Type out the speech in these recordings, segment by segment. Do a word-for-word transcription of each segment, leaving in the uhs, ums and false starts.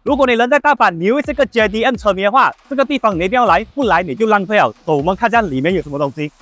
如果你人在大阪，你又是个 J D M 车迷的话，这个地方你一定要来，不来你就浪费了。走，我们看一下里面有什么东西。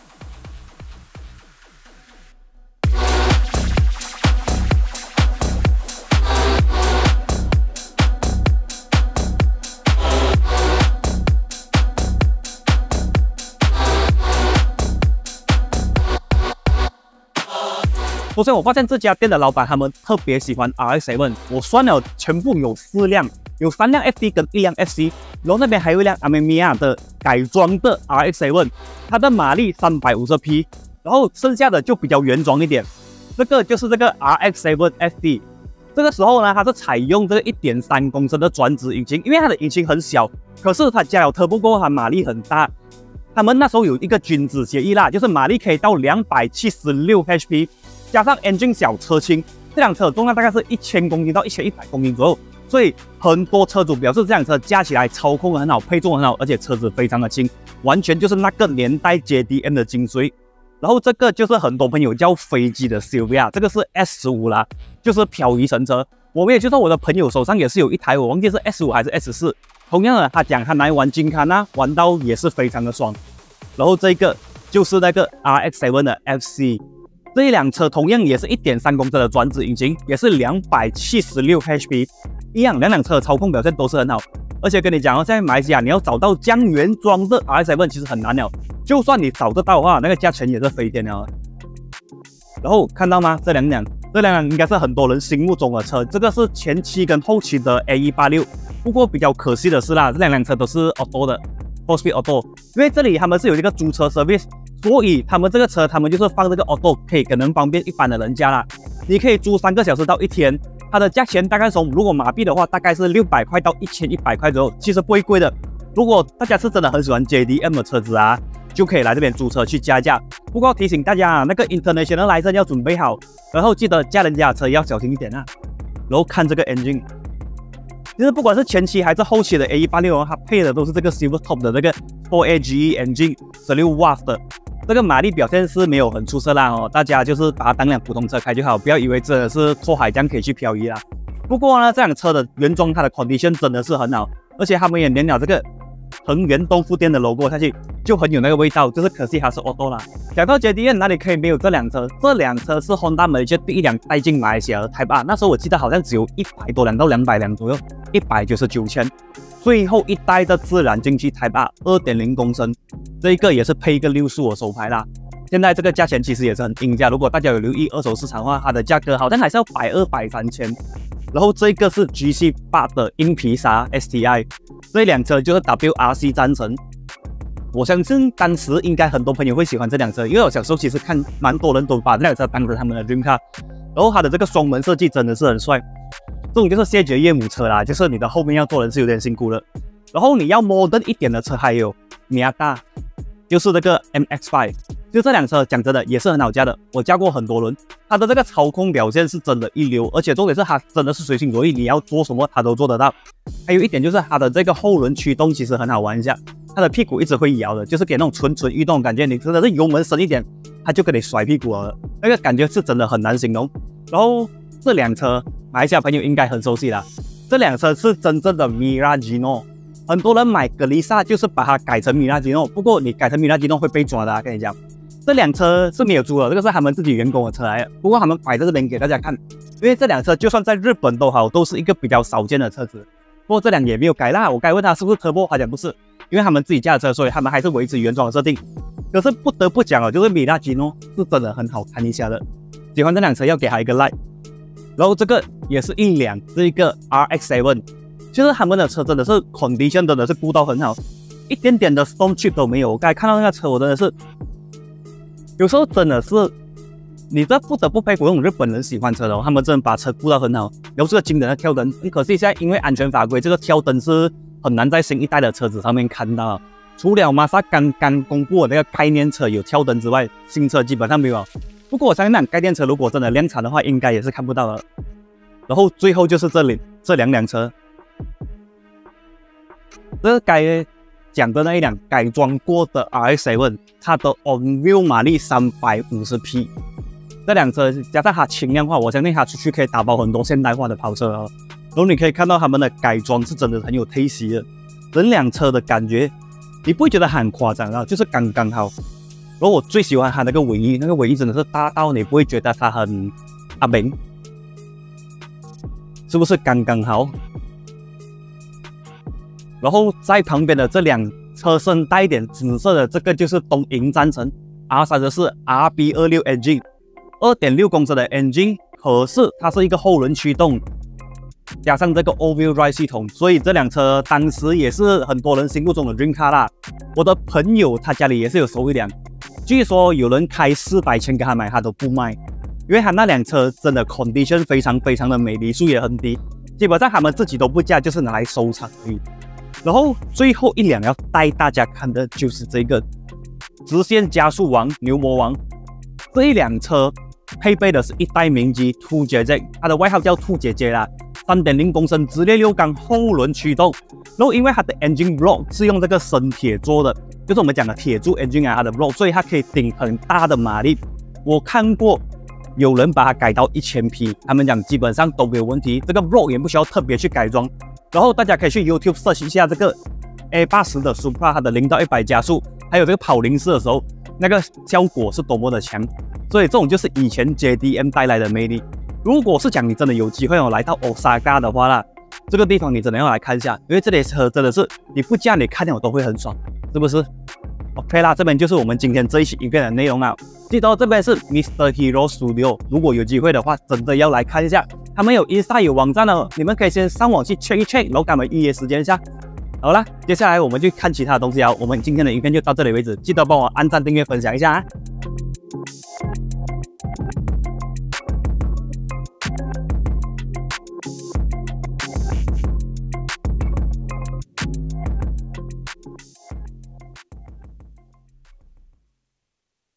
首先，我发现这家店的老板他们特别喜欢 R X 七， 我算了，全部有四辆，有三辆 F D 跟一辆 F C， 然后那边还有一辆 Ameya 的改装的 R X 七， 它的马力三百五十匹，然后剩下的就比较原装一点。这个就是这个 R X 七 F D， 这个时候呢，它是采用这个 一点三公升的转子引擎，因为它的引擎很小，可是它加了 turbo 过后，它马力很大。他们那时候有一个君子协议啦，就是马力可以到两百七十六 H P。 加上 engine 小车轻，这辆车重量大概是一千公斤到一千一百公斤左右，所以很多车主表示这辆车驾起来操控很好，配重很好，而且车子非常的轻，完全就是那个年代 J D M 的精髓。然后这个就是很多朋友叫飞机的 Silvia， 这个是 S 十五 啦，就是漂移神车。我也就说我的朋友手上也是有一台，我忘记是 S 十五 还是 S 十四。同样的，他讲他拿来玩金卡呐，玩到也是非常的爽。然后这个就是那个 R X 七 的 F C。 这一辆车同样也是 一点三公升的转子引擎，也是两百七十六 H P， 一样，两辆车的操控表现都是很好。而且跟你讲哦，在马来西亚你要找到这样原装的 R X 七 其实很难了，就算你找得到的话，那个价钱也是飞天了。然后看到吗？这两辆，这两辆应该是很多人心目中的车，这个是前期跟后期的 A 一八六。不过比较可惜的是啦，这两辆车都是 auto 的 ，four speed auto， 因为这里他们是有一个租车 service。 所以他们这个车，他们就是放这个 auto， 可以可能方便一般的人家啦。你可以租三个小时到一天，它的价钱大概从如果马币的话，大概是六百块到一千一百块左右，其实不会贵的。如果大家是真的很喜欢 J D M 的车子啊，就可以来这边租车去加价。不过提醒大家啊，那个 international license 要准备好，然后记得驾人家的车要小心一点啊。然后看这个 engine。 其实不管是前期还是后期的 A 一八六，它配的都是这个 Silver Top 的这个 four A G E engine， 十六瓦的。这个马力表现是没有很出色啦哦，大家就是把它当辆普通车开就好，不要以为真的是拓海这样可以去漂移啦。不过呢，这辆车的原装它的 condition 真的是很好，而且他们也连了这个恒源东富店的 logo 下去，就很有那个味道。就是可惜它是 auto 啦。讲到 J D M 哪里可以没有这辆车？这辆车是 Honda Malaysia 第一辆带进马来西亚的 Type R， 那时候我记得好像只有一百多辆到两百辆左右，一百九十九千。 最后一代的自然进气 Type R 二点零公升，这一个也是配一个六速的手排啦。现在这个价钱其实也是很定价，如果大家有留意二手市场的话，它的价格好像还是要百二百三千。然后这个是 G C 八的硬皮沙 S T I， 这辆车就是 W R C 战神。我相信当时应该很多朋友会喜欢这辆车，因为我小时候其实看蛮多人都把这辆车当成他们的 dream car。然后它的这个双门设计真的是很帅。 这种就是谢绝岳母车啦，就是你的后面要坐人是有点辛苦的。然后你要 modern 一点的车，还有 Miata， 就是这个 M X 五， 就这辆车讲真的也是很好驾的，我驾过很多轮，它的这个操控表现是真的一流，而且重点是它真的是随心所欲，你要做什么它都做得到。还有一点就是它的这个后轮驱动其实很好玩一下，它的屁股一直会摇的，就是给那种蠢蠢欲动的感觉，你真的是油门深一点，它就跟你甩屁股了，那个感觉是真的很难形容。然后这辆车。 马来西亚朋友应该很熟悉啦，这辆车是真正的 Miragino， 很多人买格丽莎就是把它改成 Miragino， 不过你改成 Miragino 会被抓的、啊，跟你讲，这辆车是没有租的，这个是他们自己员工的车来的，不过他们摆在这边给大家看，因为这辆车就算在日本都好，都是一个比较少见的车子。不过这辆也没有改啦，我该问他是不是 Turbo， 他讲不是，因为他们自己家的车，所以他们还是维持原装的设定。可是不得不讲哦，就是 Miragino 是真的很好看一下的，喜欢这辆车要给他一个 like。 然后这个也是一辆这个 R X 七， 就是他们的车真的是 condition 真的是顾到很好，一点点的 stone chip 都没有。我刚才看到那个车，我真的是有时候真的是你这不得不佩服那种日本人喜欢车的、哦，他们真的把车顾到很好。然后这个惊人的跳灯，很可惜现在因为安全法规，这个跳灯是很难在新一代的车子上面看到。除了玛莎刚刚公布的那个概念车有跳灯之外，新车基本上没有。 不过我相信那概念车如果真的量产的话，应该也是看不到的。然后最后就是这里这两辆车，这该讲的那一辆改装过的 R X 七， 它的 on-wheel 马力三百五十匹，这辆车加上它轻量化，我相信它出去可以打包很多现代化的跑车哦。 然后你可以看到他们的改装是真的很有 taste 的，整辆车的感觉你不会觉得很夸张啊，就是刚刚好。然后我最喜欢它那个尾翼，那个尾翼真的是大到你不会觉得它很阿明，是不是刚刚好？然后在旁边的这辆车身带一点紫色的，这个就是东瀛战神 R 三十四 R B 二六 engine， 二点六公升的 engine， 可是它是一个后轮驱动，加上这个 all-wheel drive 系统，所以这辆车当时也是很多人心目中的 dream car 啦。我的朋友他家里也是有收一辆，据说有人开四百千给他买，他都不卖，因为他那辆车真的 condition 非常非常的美，里数也很低，基本上他们自己都不驾，就是拿来收藏而已。然后最后一辆要带大家看的就是这个直线加速王牛魔王，这一辆车配备的是一代名机 two J J， 它的外号叫兔姐姐啦， 三点零公升直列六缸后轮驱动。然后因为它的 engine block 是用这个生铁做的，就是我们讲的铁柱 engine 啊，它的 block， 所以它可以顶很大的马力。我看过有人把它改到一千匹，他们讲基本上都没有问题，这个 block 也不需要特别去改装。然后大家可以去 YouTube search 一下这个 A 八十 的 Supra， 它的零到一百加速，还有这个跑零式的时候，那个效果是多么的强。所以这种就是以前 J D M 带来的魅力。如果是讲你真的有机会哦来到 Osaka 的话啦，这个地方你真的要来看一下，因为这里车真的是你不驾你看了都会很爽，是不是 ？OK 啦，这边就是我们今天这一期影片的内容啦。记得这边是 Mister Hero Studio， 如果有机会的话，真的要来看一下。他们有 Insta 有网站的，你们可以先上网去 check 一 check， 然后跟他们预约时间一下。好啦，接下来我们就看其他的东西啊。我们今天的影片就到这里为止，记得帮我按赞、订阅、分享一下啊。